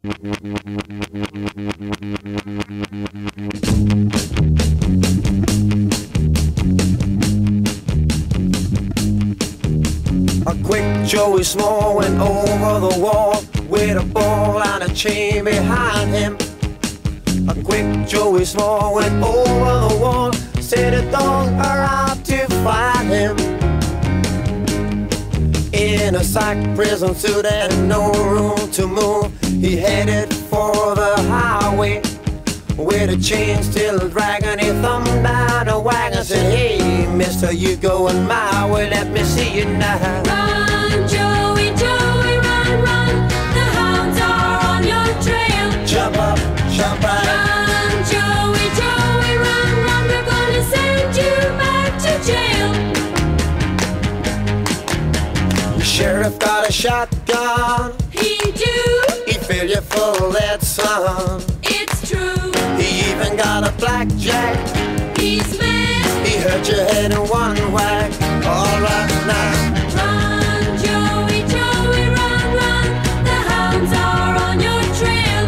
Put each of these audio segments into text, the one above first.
A quick Joey Small went over the wall with a ball and a chain behind him. A quick Joey Small went over the wall, said the dogs are out to find him. In a psych prison suit and no room to move, he headed for the highway with a chain still dragging. He thumbed down a wagon, said, "Hey, mister, you going my way, let me see you now." Run, Joey, Joey, run, run, the hounds are on your trail. Jump up, jump right. Run, Joey, Joey, run, run, we're gonna send you back to jail. The sheriff got a shotgun, He do, he filled you full of lead, son. it's true. He even got a blackjack, He's mad. he hurt your head in one whack. All right now. Run, Joey, Joey, run, run, the hounds are on your trail.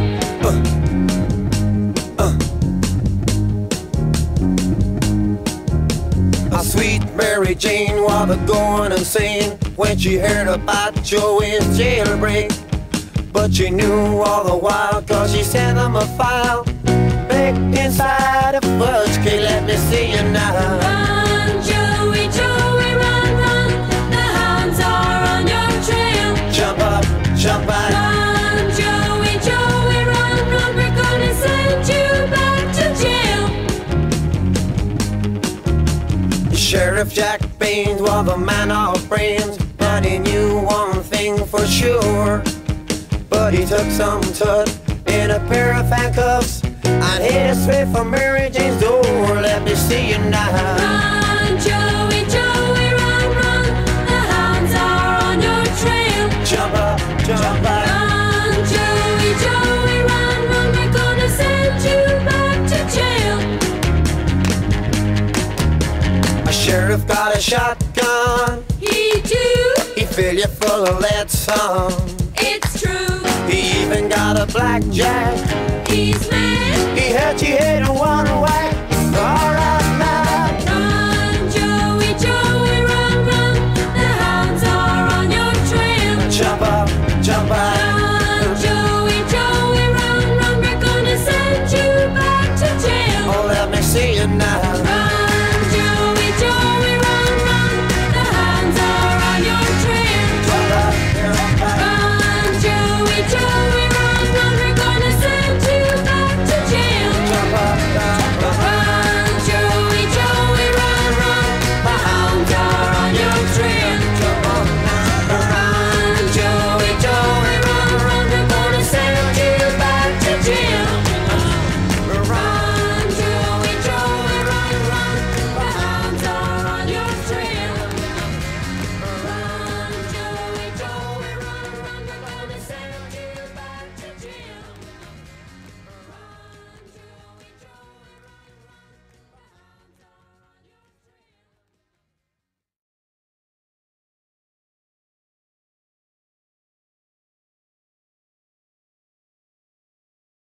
A sweet Mary Jane was going insane when she heard about Joey's jailbreak. But she knew all the while, cause she sent him a file baked inside a fudge cake. Let me see you now. Run, Joey, Joey, run, run, the hounds are on your trail. Jump up, jump out. Run, Joey, Joey, run, run, we're gonna send you back to jail. Sheriff Jack Baines was a man of brains, but he knew one thing for sure. But he took some tut in a pair of handcuffs and headed straight for Mary Jane's door. Let me see you now. Run, Joey, Joey, run, run, the hounds are on your trail. Jump up, jump out. Run, Joey, Joey, run, run, we're gonna send you back to jail. A sheriff got a shotgun, He do, he filled you full of lead, son. it's true. He even got a blackjack, He's mad. he hurt your head in one whack.